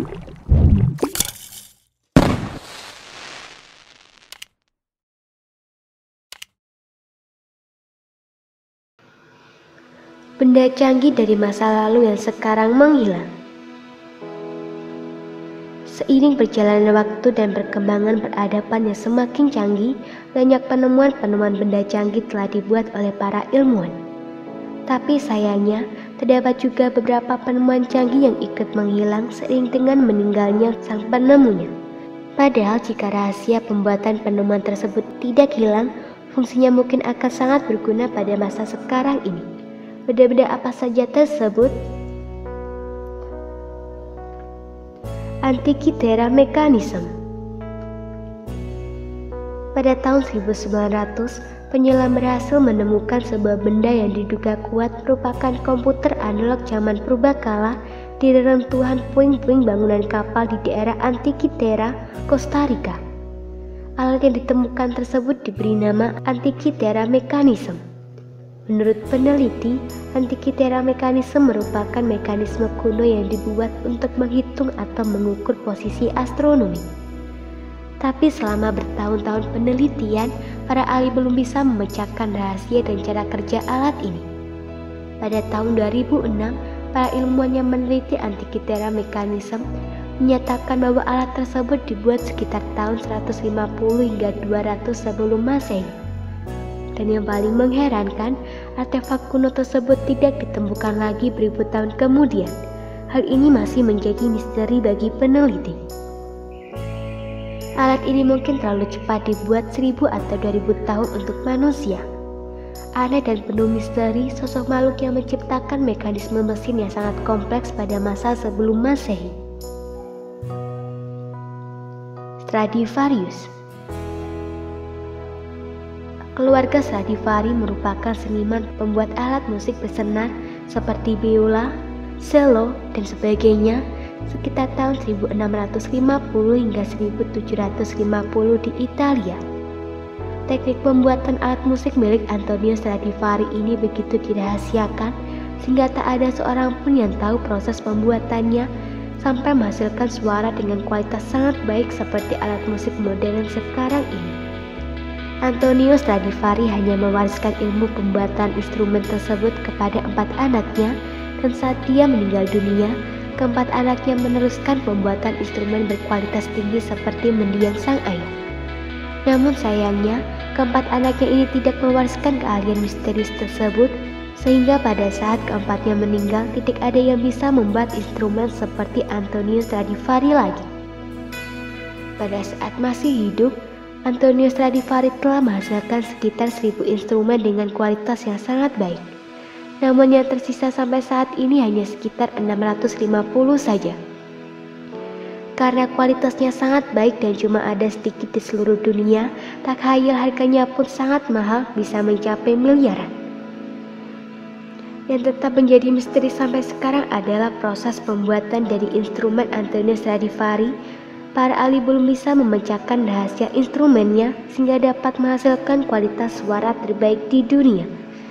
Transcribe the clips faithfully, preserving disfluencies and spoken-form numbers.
Benda canggih dari masa lalu yang sekarang menghilang. Seiring perjalanan waktu dan perkembangan peradaban yang semakin canggih, banyak penemuan-penemuan benda canggih telah dibuat oleh para ilmuwan. Tapi sayangnya, terdapat juga beberapa penemuan canggih yang ikut menghilang seiring dengan meninggalnya sang penemunya. Padahal jika rahasia pembuatan penemuan tersebut tidak hilang, fungsinya mungkin akan sangat berguna pada masa sekarang ini. Benda-benda apa saja tersebut? Antikythera mechanism. Pada tahun seribu sembilan ratus, penyelam berhasil menemukan sebuah benda yang diduga kuat merupakan komputer analog zaman purbakala di reruntuhan puing-puing bangunan kapal di daerah Antikythera, Costa Rica. Alat yang ditemukan tersebut diberi nama Antikythera mechanism. Menurut peneliti, Antikythera mechanism merupakan mekanisme kuno yang dibuat untuk menghitung atau mengukur posisi astronomi. Tapi selama bertahun-tahun penelitian, para ahli belum bisa memecahkan rahasia dan cara kerja alat ini. Pada tahun dua ribu enam, para ilmuwan yang meneliti Antikythera mechanism menyatakan bahwa alat tersebut dibuat sekitar tahun seratus lima puluh hingga dua ratus sebelum Masehi. Dan yang paling mengherankan, artefak kuno tersebut tidak ditemukan lagi beribu tahun kemudian. Hal ini masih menjadi misteri bagi peneliti. Alat ini mungkin terlalu cepat dibuat seribu atau dua ribu tahun untuk manusia. Aneh dan penuh misteri, sosok makhluk yang menciptakan mekanisme mesin yang sangat kompleks pada masa sebelum Masehi. Stradivarius. Keluarga Stradivari merupakan seniman pembuat alat musik bersenar seperti biola, cello, dan sebagainya sekitar tahun seribu enam ratus lima puluh hingga seribu tujuh ratus lima puluh di Italia. Teknik pembuatan alat musik milik Antonio Stradivari ini begitu dirahasiakan sehingga tak ada seorang pun yang tahu proses pembuatannya sampai menghasilkan suara dengan kualitas sangat baik seperti alat musik modern sekarang ini. Antonio Stradivari hanya mewariskan ilmu pembuatan instrumen tersebut kepada empat anaknya, dan saat dia meninggal dunia, keempat anaknya meneruskan pembuatan instrumen berkualitas tinggi seperti mendiang sang ayah. Namun sayangnya, keempat anaknya ini tidak mewariskan keahlian misterius tersebut, sehingga pada saat keempatnya meninggal, tidak ada yang bisa membuat instrumen seperti Antonio Stradivari lagi. Pada saat masih hidup, Antonio Stradivari telah menghasilkan sekitar seribu instrumen dengan kualitas yang sangat baik. Namun yang tersisa sampai saat ini hanya sekitar enam ratus lima puluh saja. Karena kualitasnya sangat baik dan cuma ada sedikit di seluruh dunia, tak khayal harganya pun sangat mahal, bisa mencapai miliaran. Yang tetap menjadi misteri sampai sekarang adalah proses pembuatan dari instrumen Antonio Stradivari. Para ahli belum bisa memecahkan rahasia instrumennya sehingga dapat menghasilkan kualitas suara terbaik di dunia.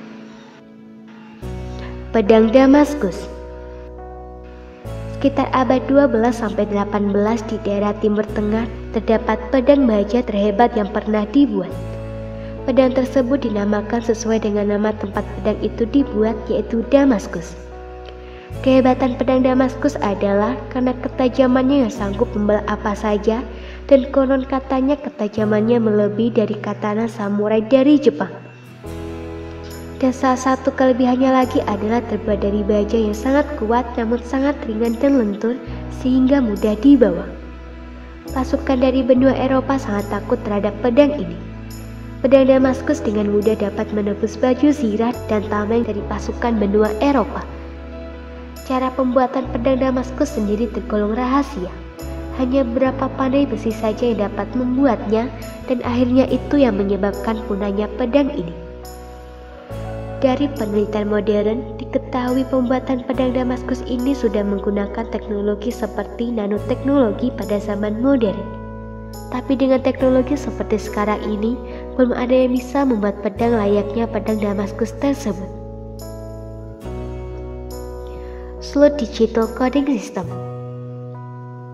Pedang Damaskus. Sekitar abad dua belas sampai delapan belas di daerah Timur Tengah terdapat pedang baja terhebat yang pernah dibuat. Pedang tersebut dinamakan sesuai dengan nama tempat pedang itu dibuat, yaitu Damaskus. Kehebatan pedang Damaskus adalah karena ketajamannya yang sanggup membelah apa saja, dan konon katanya ketajamannya melebihi dari katana samurai dari Jepang. Dan salah satu kelebihannya lagi adalah terbuat dari baja yang sangat kuat namun sangat ringan dan lentur sehingga mudah dibawa. Pasukan dari benua Eropa sangat takut terhadap pedang ini. Pedang Damaskus dengan mudah dapat menembus baju zirah dan tameng dari pasukan benua Eropa. Cara pembuatan pedang Damaskus sendiri tergolong rahasia. Hanya beberapa pandai besi saja yang dapat membuatnya, dan akhirnya itu yang menyebabkan punahnya pedang ini. Dari penelitian modern, diketahui pembuatan pedang Damaskus ini sudah menggunakan teknologi seperti nanoteknologi pada zaman modern. Tapi dengan teknologi seperti sekarang ini, belum ada yang bisa membuat pedang layaknya pedang Damaskus tersebut. Slow Digital Coding System.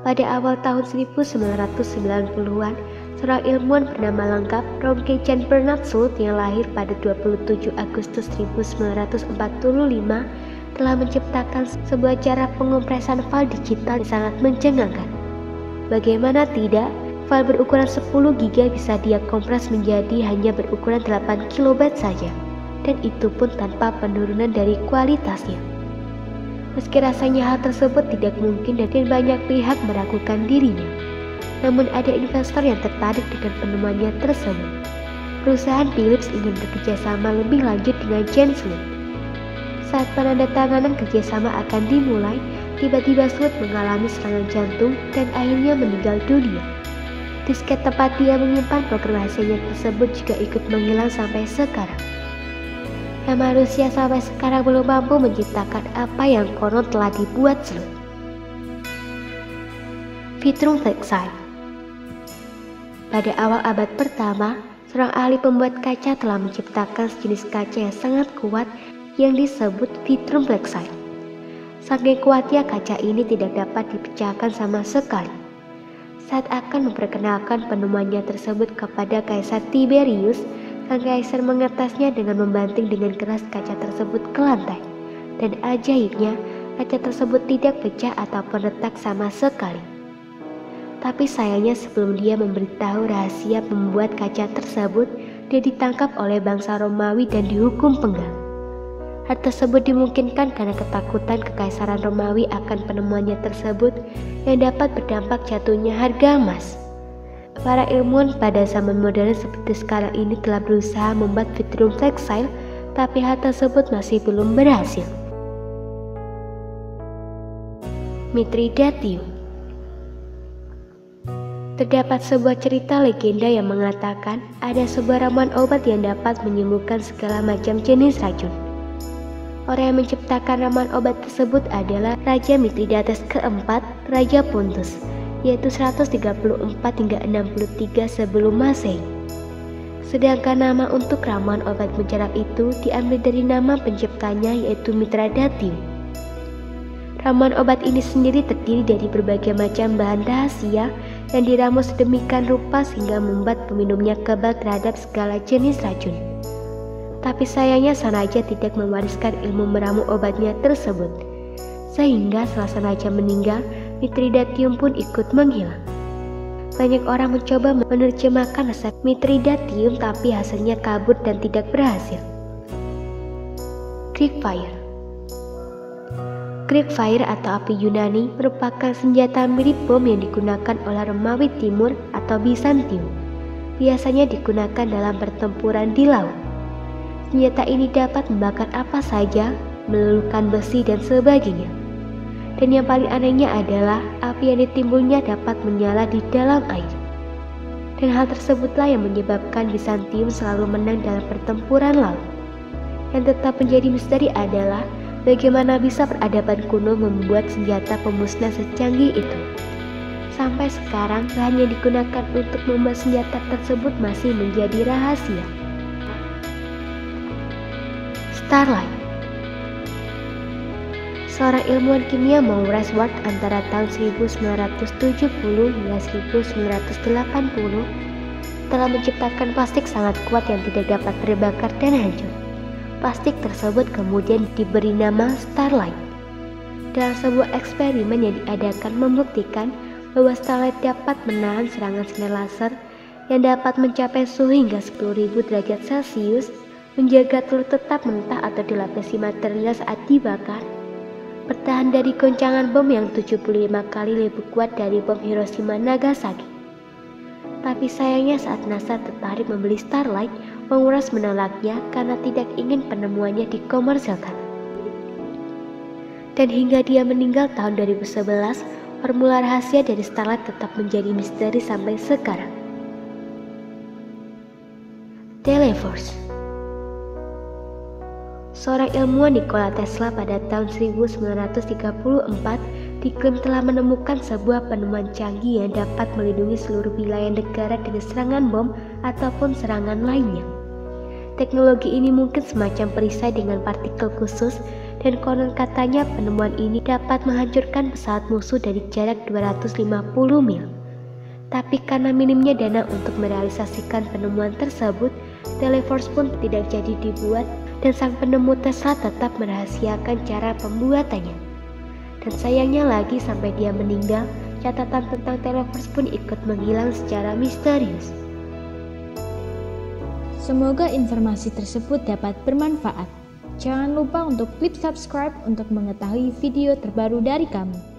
Pada awal tahun seribu sembilan ratus sembilan puluhan, seorang ilmuwan bernama lengkap Ronke Jan Bernard Schultz yang lahir pada dua puluh tujuh Agustus seribu sembilan ratus empat puluh lima telah menciptakan sebuah cara pengompresan file digital yang sangat mencengangkan. Bagaimana tidak, file berukuran sepuluh giga bisa dia kompres menjadi hanya berukuran delapan kilobyte saja, dan itu pun tanpa penurunan dari kualitasnya. Meski rasanya hal tersebut tidak mungkin dan banyak pihak meragukan dirinya, namun ada investor yang tertarik dengan penemuannya tersebut. Perusahaan Philips ingin bekerjasama lebih lanjut dengan Jan Schultz. Saat penandatanganan kerjasama akan dimulai, tiba-tiba Schultz mengalami serangan jantung dan akhirnya meninggal dunia. Disket tempat dia menyimpan program rahasianya tersebut juga ikut menghilang sampai sekarang. Dan manusia sampai sekarang belum mampu menciptakan apa yang konon telah dibuat Schultz. Vitrum Plexi. Pada awal abad pertama, seorang ahli pembuat kaca telah menciptakan sejenis kaca yang sangat kuat yang disebut Vitrum Plexi. Saking kuatnya kaca ini tidak dapat dipecahkan sama sekali. Saat akan memperkenalkan penemuannya tersebut kepada Kaisar Tiberius, sang kaisar mengetasnya dengan membanting dengan keras kaca tersebut ke lantai. Dan ajaibnya, kaca tersebut tidak pecah ataupun retak sama sekali. Tapi sayangnya sebelum dia memberitahu rahasia membuat kaca tersebut, dia ditangkap oleh bangsa Romawi dan dihukum penggal. Hal tersebut dimungkinkan karena ketakutan Kekaisaran Romawi akan penemuannya tersebut yang dapat berdampak jatuhnya harga emas. Para ilmuwan pada zaman modern seperti sekarang ini telah berusaha membuat Vitrum Plexi, tapi hal tersebut masih belum berhasil. Mithridatium. Terdapat sebuah cerita legenda yang mengatakan ada sebuah ramuan obat yang dapat menyembuhkan segala macam jenis racun. Orang yang menciptakan ramuan obat tersebut adalah Raja Mithridates keempat, Raja Pontus, yaitu seratus tiga puluh empat hingga enam puluh tiga sebelum Masehi. Sedangkan nama untuk ramuan obat mujarab itu diambil dari nama penciptanya yaitu Mithridatium. Ramuan obat ini sendiri terdiri dari berbagai macam bahan rahasia yang diramu sedemikian rupa sehingga membuat peminumnya kebal terhadap segala jenis racun. Tapi sayangnya sang raja tidak mewariskan ilmu meramu obatnya tersebut, sehingga setelah sang raja meninggal, Mithridatium pun ikut menghilang. Banyak orang mencoba menerjemahkan resep Mithridatium tapi hasilnya kabur dan tidak berhasil. Greek Fire. Greek Fire atau api Yunani merupakan senjata mirip bom yang digunakan oleh Romawi Timur atau Bizantium. Biasanya digunakan dalam pertempuran di laut. Senjata ini dapat membakar apa saja, meluluhkan besi dan sebagainya. Dan yang paling anehnya adalah api yang ditimbulnya dapat menyala di dalam air. Dan hal tersebutlah yang menyebabkan Bizantium selalu menang dalam pertempuran laut. Yang tetap menjadi misteri adalah bagaimana bisa peradaban kuno membuat senjata pemusnah secanggih itu. Sampai sekarang, bahan yang digunakan untuk membuat senjata tersebut masih menjadi rahasia. Starlight. Seorang ilmuwan kimia Maurice Ward antara tahun seribu sembilan ratus tujuh puluh hingga seribu sembilan ratus delapan puluh telah menciptakan plastik sangat kuat yang tidak dapat terbakar dan hancur. Plastik tersebut kemudian diberi nama Starlight. Dalam sebuah eksperimen yang diadakan membuktikan bahwa Starlight dapat menahan serangan sinar laser yang dapat mencapai suhu hingga sepuluh ribu derajat Celcius, menjaga telur tetap mentah atau dilapisi material saat dibakar, bertahan dari goncangan bom yang tujuh puluh lima kali lebih kuat dari bom Hiroshima Nagasaki. Tapi sayangnya saat NASA tertarik membeli Starlight, Maurice menolaknya karena tidak ingin penemuannya dikomersilkan. Dan hingga dia meninggal tahun dua ribu sebelas, formula rahasia dari Starlight tetap menjadi misteri sampai sekarang. Teleforce. Seorang ilmuwan Nikola Tesla pada tahun seribu sembilan ratus tiga puluh empat diklaim telah menemukan sebuah penemuan canggih yang dapat melindungi seluruh wilayah negara dari serangan bom ataupun serangan lainnya. Teknologi ini mungkin semacam perisai dengan partikel khusus dan konon katanya penemuan ini dapat menghancurkan pesawat musuh dari jarak dua ratus lima puluh mil. Tapi karena minimnya dana untuk merealisasikan penemuan tersebut, Teleforce pun tidak jadi dibuat dan sang penemu Tesla tetap merahasiakan cara pembuatannya. Dan sayangnya lagi sampai dia meninggal, catatan tentang Teleforce pun ikut menghilang secara misterius. Semoga informasi tersebut dapat bermanfaat. Jangan lupa untuk klik subscribe untuk mengetahui video terbaru dari kami.